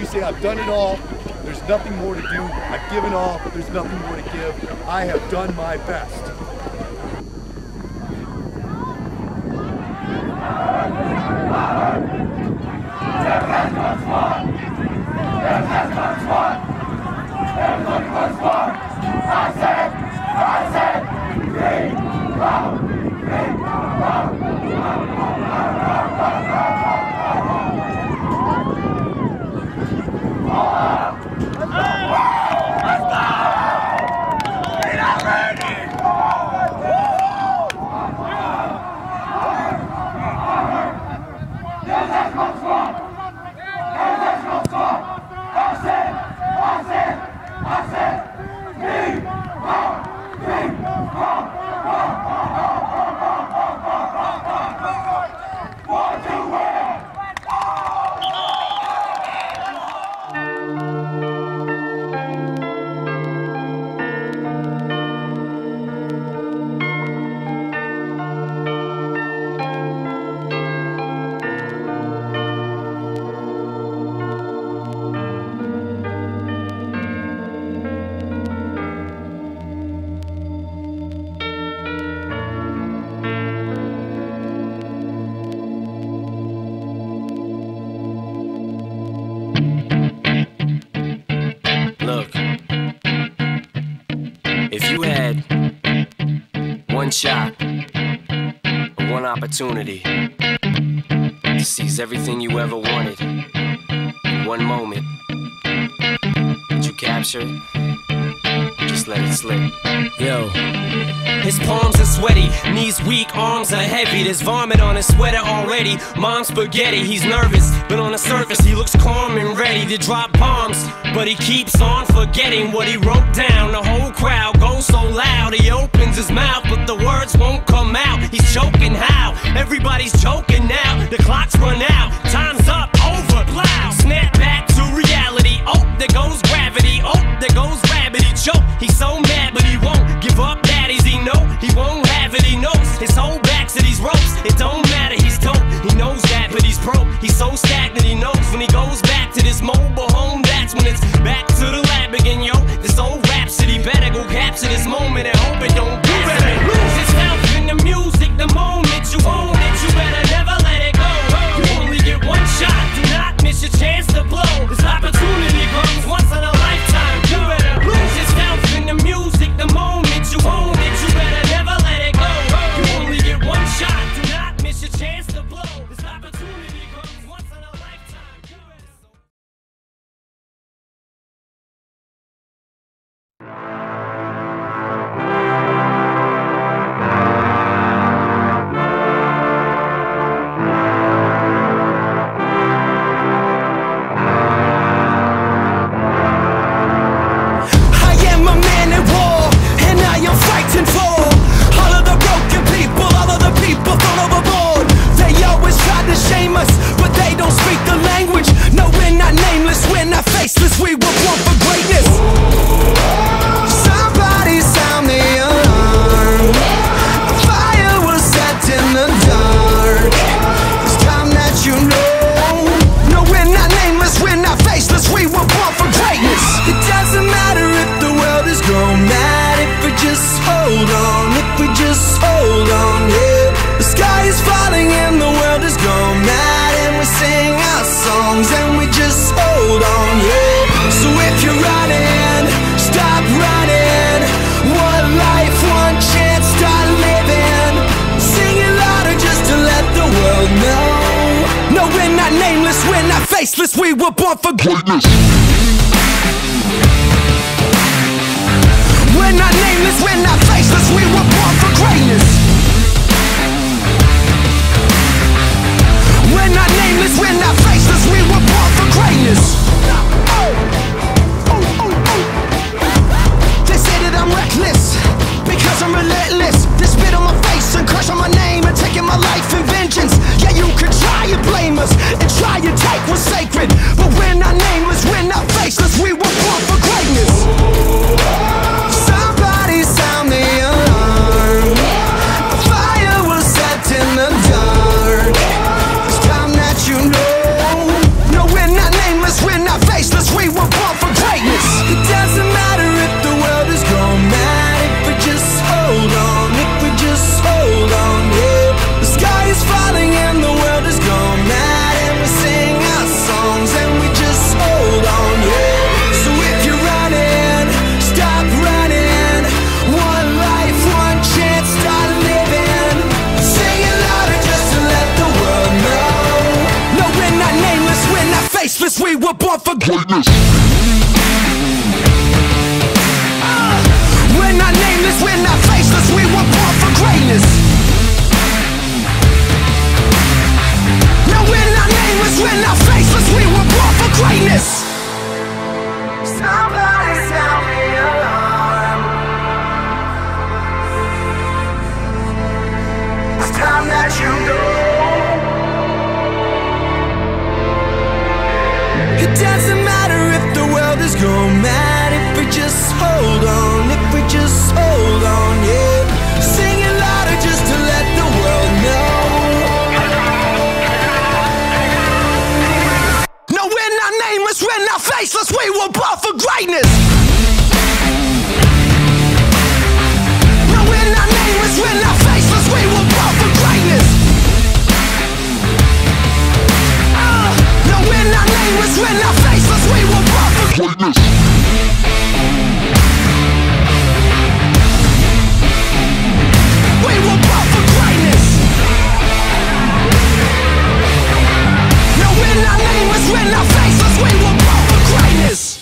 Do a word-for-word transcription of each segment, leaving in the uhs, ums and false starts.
say I've done it all. There's nothing more to do. I've given all. There's nothing more to give. I have done my best. One shot, one opportunity to seize everything you ever wanted in one moment. Did you capture it? Just let it slip. Yo. His palms are sweaty, knees weak, arms are heavy. There's vomit on his sweater already. Mom's spaghetti, he's nervous, but on the surface he looks calm and ready to drop bombs. But he keeps on forgetting what he wrote down. The whole crowd goes so loud, he opens his mouth, but the words won't come out. He's choking how? Everybody's choking now. The clock's run out, time's up, over, plow. Snap back to reality, oh, there goes gravity. Oh, there goes rabbit, he choke. He's so mad, but he won't give up. Daddies, he know he won't have it, he knows his whole back to these ropes. It don't matter, he's dope, he knows that, but he's broke. He's so stagnant, he knows when he goes back to this mobile home, that's when it's back to the lab again, yo. This old rhapsody better go capture this moment and hope it don't you better lose yourself in the music the moment you own it. You better never let it go. You only get one shot, do not miss your chance to blow. This opportunity comes once in a lifetime. You better lose yourself in the music the moment you own it. You better never let it go. You only get one shot, do not miss your chance to blow. This opportunity comes once in a lifetime. You better we were born for greatness. Somebody sound the alarm. A fire was set in the dark. It's time that you know. No, we're not nameless, we're not faceless. We were born for greatness. It doesn't matter if the world is gone mad. If we just hold on, if we just hold on, yeah. The sky is falling and the world is gone mad. And we sing our songs and we just hold on, yeah. So if you're running, stop running. One life, one chance, start living. Sing it louder just to let the world know. No, we're not nameless, we're not faceless. We were born for greatness. We're not nameless, we're not faceless. We were born for greatness. We're not nameless, we're not faceless. We were born for greatness. They say that I'm reckless because I'm relentless. They spit on my face and crush on my name and taking my life in vengeance. Yeah, you could try and blame us and try and take what's sacred, but we're not nameless, we're not faceless. We were born for greatness. greatness. Uh, we're not nameless, we're not faceless, we were born for greatness. No, we're not nameless, we're not faceless, we were born for greatness. Somebody sound the alarm. It's time that you know. It doesn't matter if the world is gone mad, if we just hold on, if we just hold on, yeah. Sing it louder just to let the world know. No, we're not nameless, we're not faceless, we were born for greatness. No, we're not nameless, we're not faceless, we were born for greatness. Uh, no, we're not nameless, we're not faceless, we were born for greatness. We were born for greatness. No, we're not nameless, we're not faceless, we were born for greatness.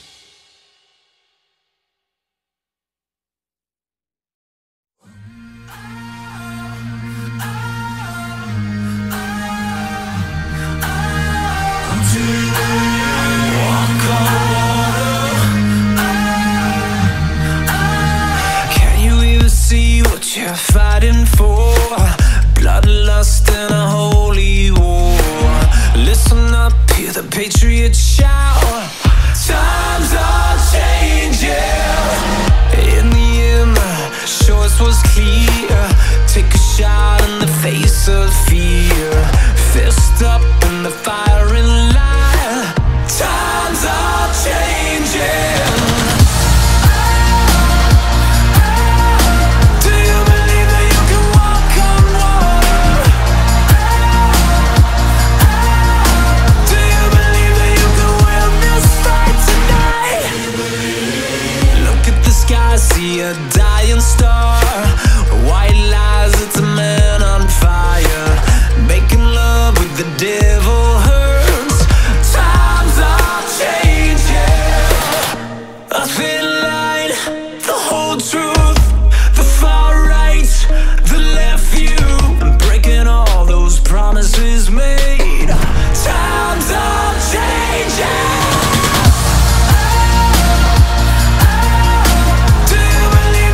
You're fighting for bloodlust and a holy war. Listen up, hear the patriots shout. Times are changing. In the end, the choice was clear. Take a shot in the face of fear. Fist up in the firing line. Times are changing. See a dying star, white lies, it's a man on fire. Making love with the devil hurts. Times are changing. A thin line, the whole truth, the far right, the left view, breaking all those promises made. Times are changing. Do you believe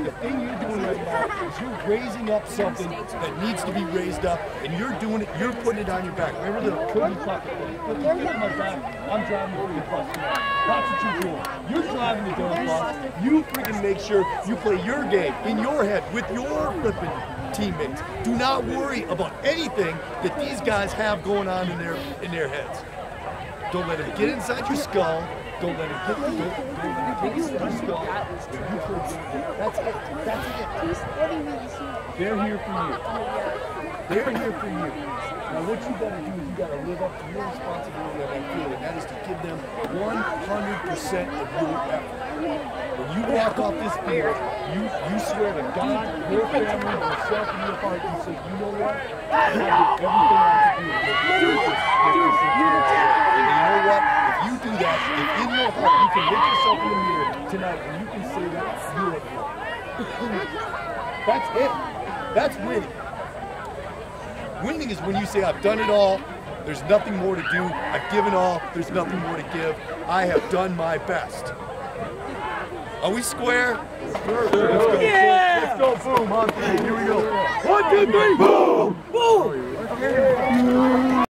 the thing you're doing right now is you're raising up something that needs to be raised up, and you're doing it, you're putting it on your back. Remember the cookie pocket thing? Look, you're on my back, I'm driving the freaking bus tonight. That's what you're doing. You're driving the damn bus. You freaking make sure you play your game in your head with your flipping teammates. Do not worry about anything that these guys have going on in their in their heads. Don't let it get inside your skull. Don't let it get don't, don't let it get inside your skull. You play your game. That's it. That's it. They're here for you. They're here for you. Now what you gotta do is you gotta live up to your responsibility on that field, and that is to give them one hundred percent of your effort. When you walk off this field, you, you swear to God, your family, yourself, and your heart, you say, you know what? I did everything I could do to make this and you know what? If you do that, if in your heart you can look yourself in the mirror tonight and you can say that, you're it. That's it. That's winning. Winning is when you say, I've done it all, there's nothing more to do, I've given all, there's nothing more to give, I have done my best. Are we square? Sure. Let's go. Yeah. Let's go. Boom. On three. Here we go. One, two, three. Boom. Boom.